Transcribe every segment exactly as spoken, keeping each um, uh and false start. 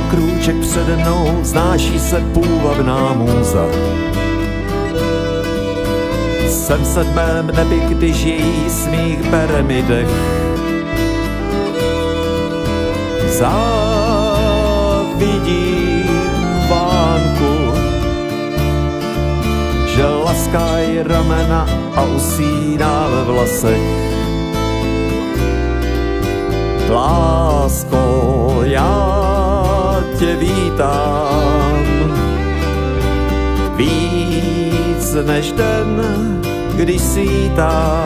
krůček přede mnou vznáší se půvabná můza. Jsem v sedmém nebi, když její smích bere mi dech. Závidím vánku, že laská jí ramena a usíná ve vlasech. Lásko, já tě vítám víc než den, když svítá.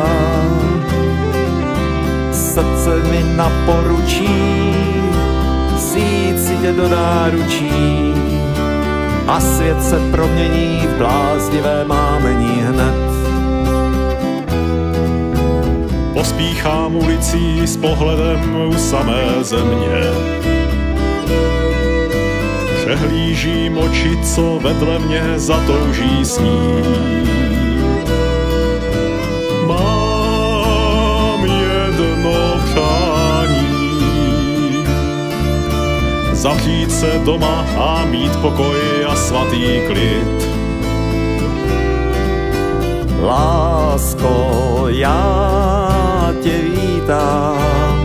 Srdce mi naporučí vzít si tě do náručí a svět se promění v bláznivé mámení hned. Pospíchám ulicí s pohledem u samé země. Přehlížím oči, co vedle mě zatouží snít. Mám jedno přání, zavřít se doma a mít pokoj a svatý klid. Lásko, já tě vítám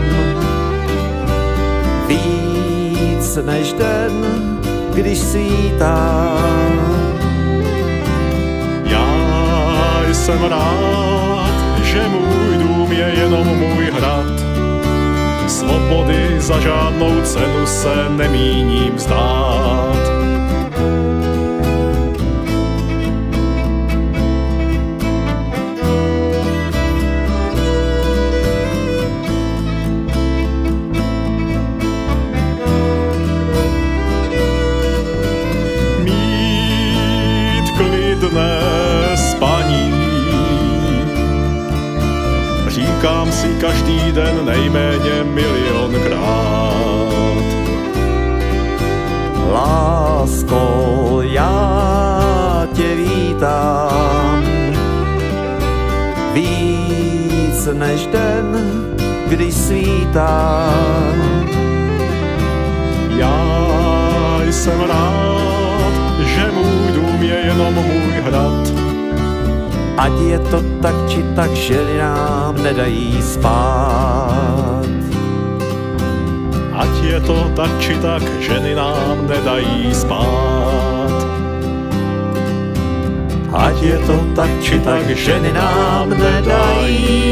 víc než den, když svítá. Já jsem rád, že můj dům je jenom můj hrad. Svobody za žádnou cenu se nemíním vzdát. Spaní. Říkám si každý den nejméně milionkrát. Lásko, já tě vítám víc než den, když svítá. Já jsem rád, že můj dům je jenom můj hrad. Ať je to tak či tak, že nám nedají spát. Ať je to tak či tak, ženy nám nedají spát. Ať je to tak či tak, ženy nám nedají